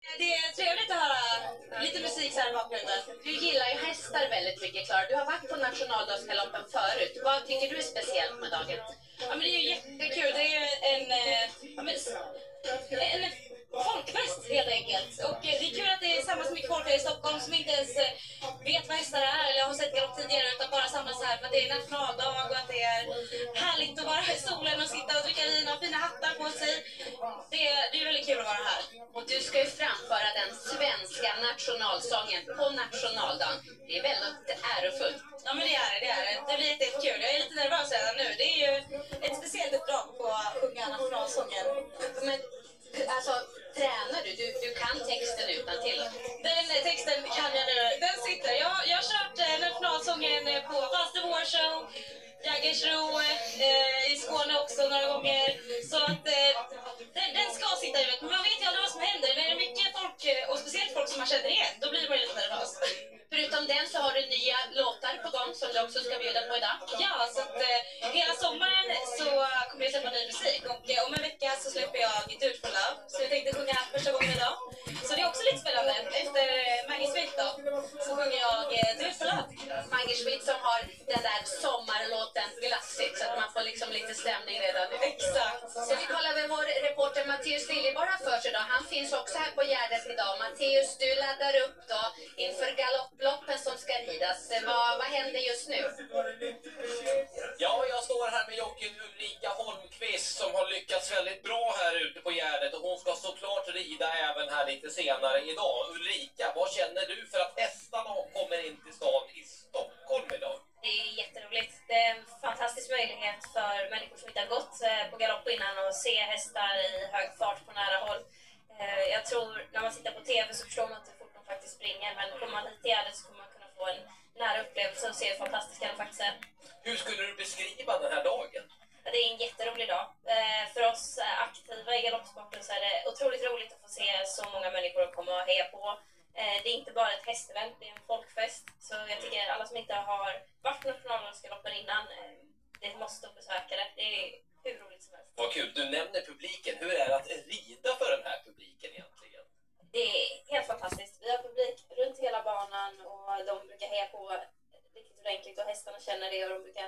Det är trevligt att höra lite musik så här i bakgrunden. Du gillar ju hästar väldigt mycket, Klara. Du har varit på nationaldagsgaloppen förut. Vad tycker du är speciellt med dagen? Ja, men det är ju jättekul. Det är ju en folkfest helt enkelt. Och det är kul att det är samma så mycket folk här i Stockholm som inte ens vet vad hästar är eller har sett galopp tidigare utan bara samlas här för att det är nationaldag och att det är härligt att vara i solen och sitta och dricka vin och ha fina hattar på sig. Det är väldigt kul att vara här. Och du ska ju framföra den svenska nationalsången på nationaldagen. Det är väldigt ärofullt. Ja, men det är det. Det blir jättekul. Jag är lite nervös redan nu. Det är ju ett speciellt uppdrag på att sjunga nationalsången. Men alltså, tränar du? Du kan texten utantill. Den texten kan jag nu. Den sitter. Jag har kört nationalsången på Faster War Show, Jägersro i Skåne också några gånger. Så att den ska sitta i huvudet. Men man vet ju aldrig vad som händer. När det är mycket folk, och speciellt folk som man känner igen, då blir man lite nervös. Förutom den så har du nya låtar på gång som du också ska bjuda på idag. Ja, så att hela sommaren så kommer jag släppa ny musik. Och om en vecka så släpper jag Do It For Love. Så jag tänkte sjunga första gången idag. Så det är också lite spännande. Efter Maggie Smith då, så sjunger jag Do It For Love. Maggie Smith som har den där sommarlåten Glassigt så att man får liksom lite stämning redan. Exakt. Så vi kollar med vår reporter Matteus Liljeborg har för sig då. Han finns också här på Gärdet idag. Matteus, du laddar upp då inför galopploppen som ska ridas. Vad händer just nu? Ja, jag står här med jockeyn Ulrika Holmqvist som har lyckats väldigt bra här ute på Gärdet och hon ska såklart rida även här lite senare idag. Ulrika, vad känner du för att hästarna kommer in till stan i Stockholm idag? Det är jätteroligt. Det är en fantastisk möjlighet för människor som inte har gått på galopp innan och se hästar i hög fart på nära håll. Jag tror när man tittar på TV så förstår man inte hur fort de faktiskt springer, men kommer man hit till Gärdet så kommer man kunna få en nära upplevelse och se hur fantastiska de faktiskt är. Hur skulle du beskriva den här dagen? Det är en jätterolig dag. För oss aktiva i galoppsporten så är det otroligt roligt att få se så många människor komma och heja på. Det är inte bara ett hästevent, det är en folkfest. Så jag tycker alla som inte har varit på nationaldagsgaloppen innan, det måste besöka det. Det är hur roligt som helst. Vad kul, du nämner publiken. Hur är det att rida för den här publiken egentligen? Det är helt fantastiskt. Vi har publik runt hela banan och de brukar heja på riktigt ordentligt och hästarna känner det och de brukar